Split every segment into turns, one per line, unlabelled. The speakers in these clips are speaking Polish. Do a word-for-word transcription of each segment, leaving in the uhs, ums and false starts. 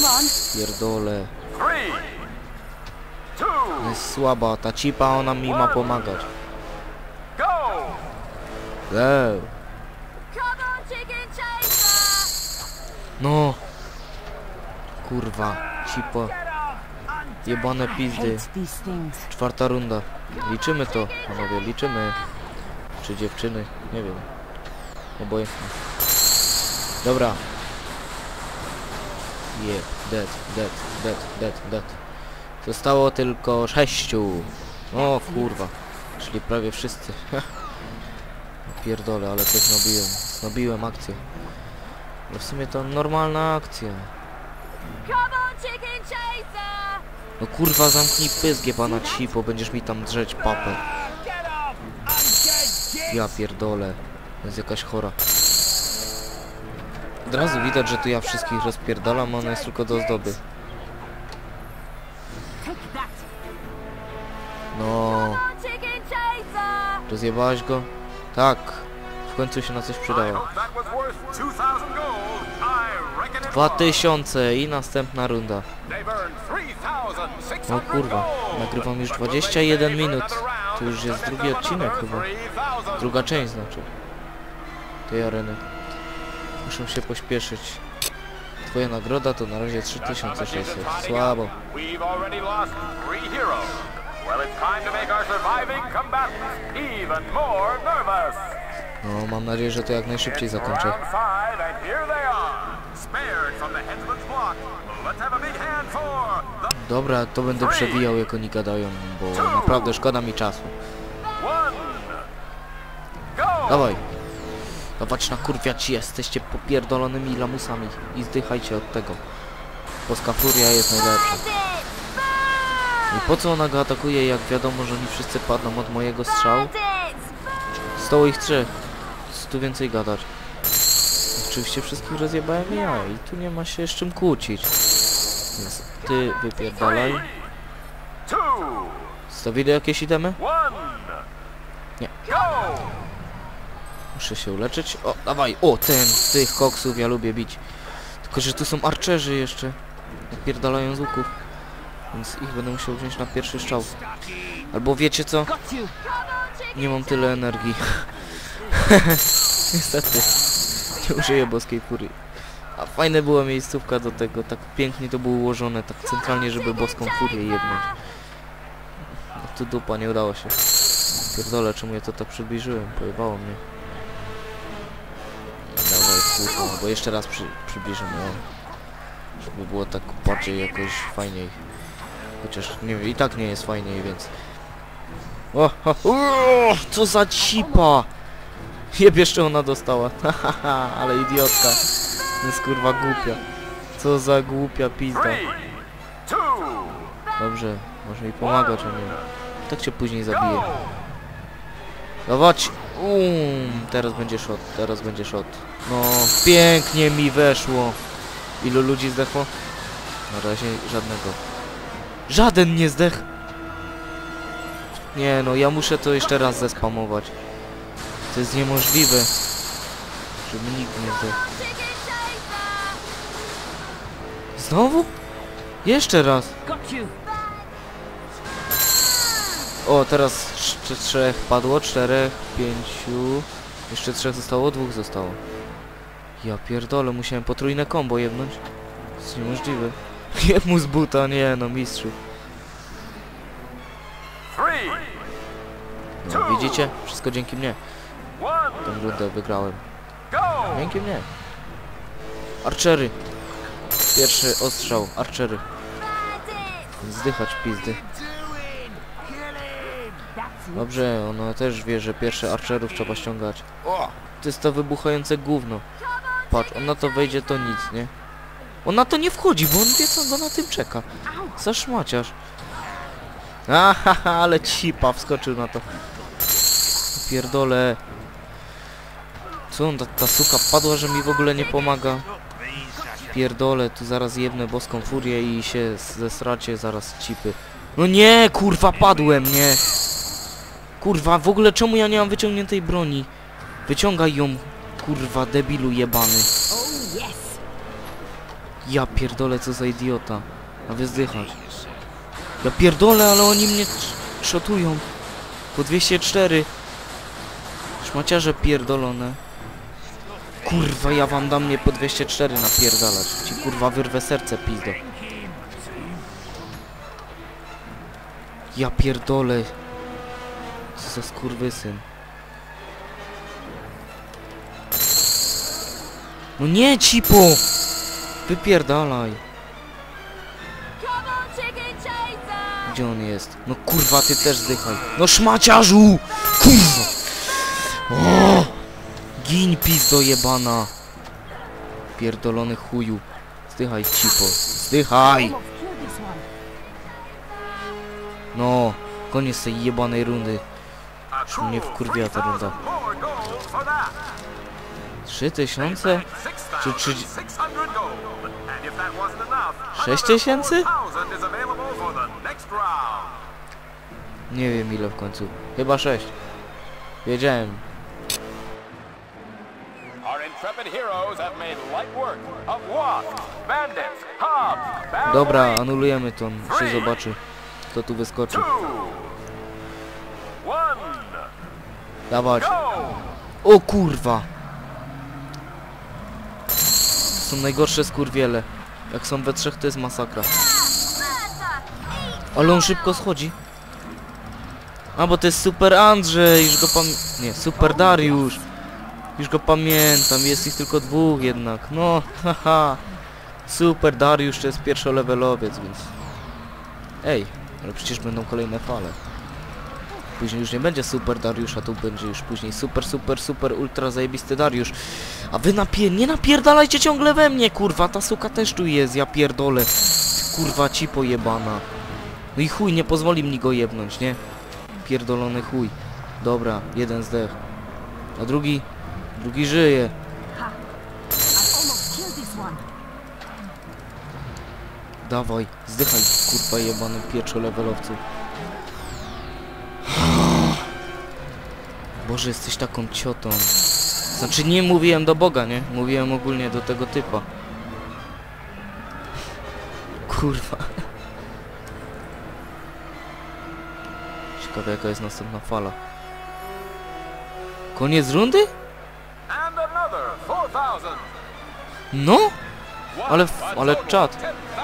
Pierdolę.
Three, two,
Jest słaba, ta cipa, ona mi ma pomagać.
go!
Go. No. Kurwa, cipo. Jebane pizdy. Czwarta runda. Liczymy to, panowie, liczymy. Czy dziewczyny? Nie wiem. Obojętnie. Dobra. Yeah, dead, dead, dead, dead, dead. Zostało tylko sześciu. O kurwa. Czyli prawie wszyscy. Pierdolę, ale też znobiłem. Znobiłem akcję. Ale w sumie to normalna akcja. No kurwa, zamknij pyzgie pana cipo, będziesz mi tam drzeć papę. Ja pierdolę. Jest jakaś chora. Od razu widać, że tu ja wszystkich rozpierdalam, a ona jest tylko do ozdoby. No. Rozjebałaś go? Tak. W końcu się na coś przydało. Dwa tysiące i następna runda. O kurwa, nagrywam już dwadzieścia jeden minut. To już jest drugi odcinek chyba. Druga część znaczy. Tej areny. Muszę się pośpieszyć. Twoja nagroda to na razie trzy tysiące sześćset. Słabo. No, mam nadzieję, że to jak najszybciej zakończę. Dobra, to będę przewijał jak oni gadają, bo naprawdę szkoda mi czasu. Dawaj. Dawać na kurwiać, jesteście popierdolonymi lamusami i zdychajcie od tego. Boska furia jest najlepsza. I po co ona go atakuje, jak wiadomo, że oni wszyscy padną od mojego strzału? Stało ich trzech. Co tu więcej gadać? Oczywiście wszystkich rozjebałem ja i tu nie ma się z czym kłócić. Więc ty wypierdalaj. Stawili jakieś itemy? Nie. Muszę się uleczyć. O, dawaj! O, ten! Tych koksów ja lubię bić. Tylko, że tu są archerzy jeszcze. Napierdalają z łuków. Więc ich będę musiał wziąć na pierwszy strzał. Albo wiecie co? Nie mam tyle energii. Niestety. Nie użyję boskiej furii. A fajne była miejscówka do tego. Tak pięknie to było ułożone. Tak centralnie, żeby boską furię jebnąć. No tu dupa, nie udało się. Pierdolę, czemu ja to tak przybliżyłem? Pojebało mnie. Dawaj, kurwa, bo jeszcze raz przy, przybliżymy. Żeby było tak bardziej jakoś fajniej. Chociaż nie wiem, i tak nie jest fajniej, więc... O, o, o, co za cipa! Jeb, jeszcze ona dostała. Hahaha, ale idiotka. Jest kurwa głupia. Co za głupia pizda. Dobrze, może mi pomagać, a nie. Tak cię później zabiję. Dawać! Um, teraz będzie shot, teraz będzie shot. No, pięknie mi weszło. Ilu ludzi zdechło? Na razie żadnego. Żaden nie zdech! Nie no, ja muszę to jeszcze raz zespamować. To jest niemożliwe, żeby nikt nie zdechł. Znowu? Jeszcze raz. O, teraz trzech padło, czterech, pięciu. Jeszcze trzech zostało, dwóch zostało. Ja pierdolę, musiałem potrójne combo jebnąć. To jest niemożliwe. Jemu z buta, nie no, mistrzu. No, widzicie? Wszystko dzięki mnie. Tę rundę wygrałem. Dzięki mnie. Archery. Pierwszy ostrzał, archery. Zdychać pizdy. Dobrze, ona też wie, że pierwsze archerów trzeba ściągać. O! To jest to wybuchające gówno. Patrz, on na to wejdzie, to nic, nie? On na to nie wchodzi, bo on wie, co go na tym czeka. Zaszmaciarz. Ahaha, ale cipa, wskoczył na to. Pierdolę. Co on, ta, ta suka padła, że mi w ogóle nie pomaga. Pierdolę, tu zaraz jebnę boską furię i się zesracie zaraz cipy. No nie, kurwa, padłem, nie. Kurwa, w ogóle czemu ja nie mam wyciągniętej broni? Wyciągaj ją, kurwa, debilu jebany. Ja pierdolę, co za idiota. A wy zdychać. Ja pierdolę, ale oni mnie szotują. Po dwieście cztery. Szmaciarze pierdolone. Kurwa, ja wam dam mnie po dwieście cztery napierdalać. Ci kurwa wyrwę serce, pizdo. Ja pierdolę. Co za skurwysyn. No nie, cipo! Wypierdalaj. Gdzie on jest? No kurwa, ty też zdychaj. No szmaciarzu! Kurwa! O! Gin, pizdo jebana. Pierdolony chuju. Zdychaj, cipo. Zdychaj! No, koniec tej jebanej rundy. Mnie wkurwia ta runda. Trzy tysiące? Czy trzy... Sześć tysięcy? Nie wiem ile w końcu. Chyba sześć. Wiedziałem. Dobra, anulujemy to. Się zobaczy, kto tu wyskoczy. Dawać. O kurwa. Są najgorsze skurwiele. Jak są we trzech, to jest masakra. Ale on szybko schodzi. A, bo to jest Super Andrzej. Już go pam... Nie, Super Dariusz. Już go pamiętam. Jest ich tylko dwóch jednak. No, haha. Super Dariusz to jest pierwszolevelowiec, więc... Ej, ale przecież będą kolejne fale. Później już nie będzie Super Dariusza, tu będzie już później super, super, super, ultra zajebisty Dariusz. A wy napier... nie napierdalajcie ciągle we mnie, kurwa, ta suka też tu jest, ja pierdolę. Kurwa, ci pojebana. No i chuj, nie pozwoli mi go jebnąć, nie? Pierdolony chuj. Dobra, jeden zdech. A drugi... drugi żyje. Dawaj, zdychaj, kurwa jebany pierwszolevelowcu. Boże, jesteś taką ciotą. Znaczy nie mówiłem do Boga, nie? Mówiłem ogólnie do tego typa. Kurwa. Ciekawe jaka jest następna fala. Koniec rundy? No? Ale, ale czad.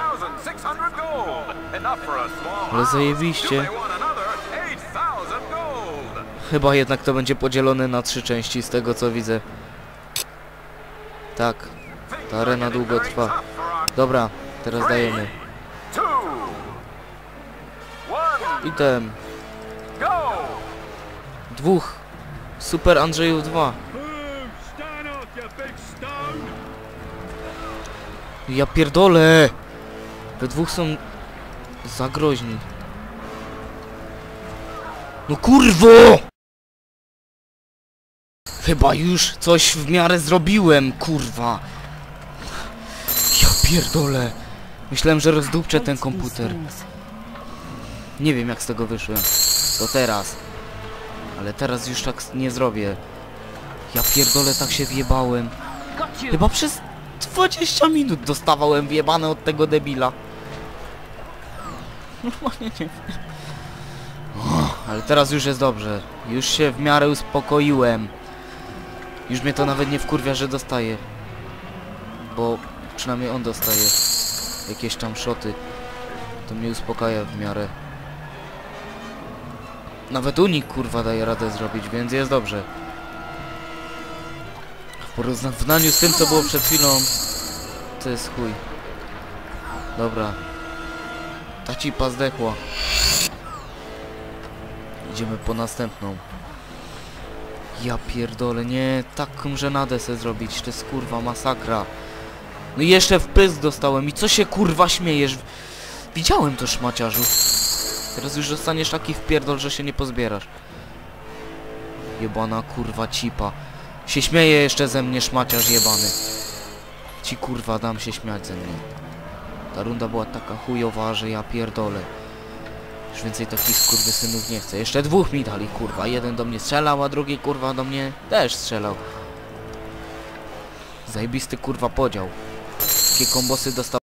Ale zajebiście. Chyba jednak to będzie podzielone na trzy części z tego co widzę. Tak. Ta arena długo trwa. Dobra, teraz dajemy. Item. Dwóch. Super Andrzejów dwa. Ja pierdolę. We dwóch są za groźni. No kurwo! Chyba już coś w miarę zrobiłem, kurwa. Ja pierdolę. Myślałem, że rozdupczę ten komputer. Nie wiem jak z tego wyszłem. To teraz. Ale teraz już tak nie zrobię. Ja pierdolę, tak się wjebałem. Chyba przez dwadzieścia minut dostawałem wjebane od tego debila. Normalnie nie wiem. Ale teraz już jest dobrze. Już się w miarę uspokoiłem. Już mnie to nawet nie wkurwia, że dostaję. Bo przynajmniej on dostaje jakieś tam szoty. To mnie uspokaja w miarę. Nawet unik kurwa daje radę zrobić, więc jest dobrze. W porównaniu z tym co było przed chwilą, to jest chuj. Dobra. Ta cipa zdechła. Idziemy po następną. Ja pierdolę, nie, taką żenadę se zrobić, to jest kurwa masakra. No i jeszcze w pysk dostałem i co się kurwa śmiejesz? Widziałem to szmaciarzu. Teraz już dostaniesz taki wpierdol, że się nie pozbierasz. Jebana kurwa cipa. Się śmieje jeszcze ze mnie szmaciarz jebany. Ci kurwa dam się śmiać ze mnie. Ta runda była taka chujowa, że ja pierdolę. Już więcej takich skurwysynów nie chcę. Jeszcze dwóch mi dali, kurwa. Jeden do mnie strzelał, a drugi, kurwa, do mnie też strzelał. Zajebisty, kurwa, podział. Takie kombosy dostał.